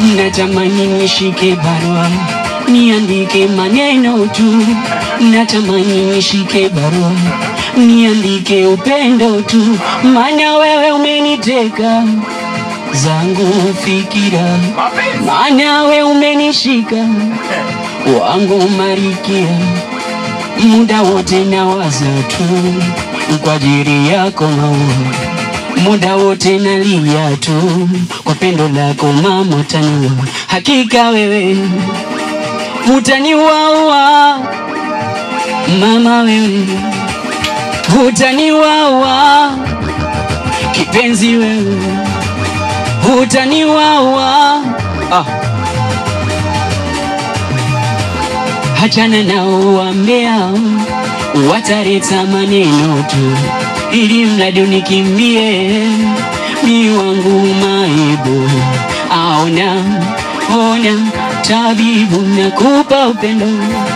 natamani nishike barua, niandike maneno tu. Natamani nishike barua, niandike upendo tu. Maana wewe umeniteka zangu fikira, maana wewe umenishika wangu marikia. Muda wote nawaza tu kwa ajili yako, muda wote nalia tu kwa pendo lako mama, utaniua. Hakika wewe utaniua mama, wewe utaniua kipenzi, wewe utaniua. Hachana nao wambea, wataleta maneno tu ili mradi unikimbie. Mi wangu maibu, ona tabibu, nakupa upendo.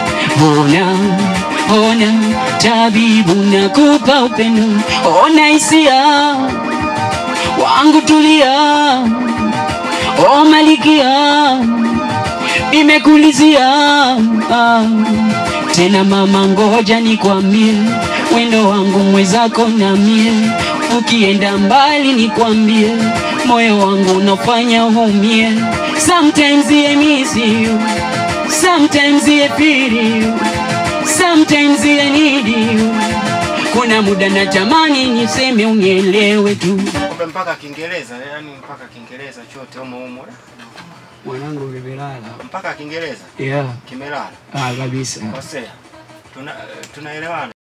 Ona tabibu, nakupa upendo. Ona hisia wangu, tulia. O malikia, imekulizia tena mama, ngoja nikwambie, wendo wangu mwezako na mie. Ukienda mbali nikwambie, moyo wangu unafanya umie. Sometimes I miss you, sometimes I feel you, sometimes I need you. Kuna muda natamani niseme unielewe tu. Mpaka Kiingereza, yani mpaka Kiingereza chote umo. Mwanangu kimelala. Mpaka Kiingereza? Yeah. Kimelala? Kabisa. Kosea. Tunaelewana.